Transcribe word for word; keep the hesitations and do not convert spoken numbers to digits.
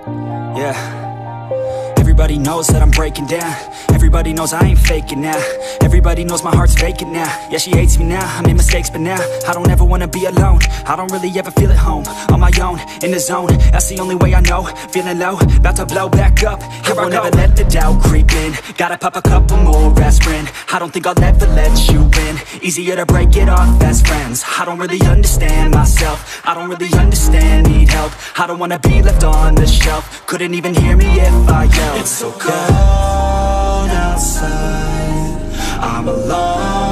Yeah. Everybody knows that I'm breaking down. Everybody knows I ain't faking now. Everybody knows my heart's vacant now. Yeah, she hates me now, I made mistakes but now I don't ever wanna be alone. I don't really ever feel at home. On my own, in the zone, that's the only way I know. Feeling low, about to blow back up. Here I won't ever let the doubt creep in. Gotta pop a couple more aspirin. I don't think I'll ever let you in. Easier to break it off best friends. I don't really understand myself. I don't really understand, need help. I don't wanna be left on the shelf. Couldn't even hear me if I yelled. It's so cold outside, I'm alone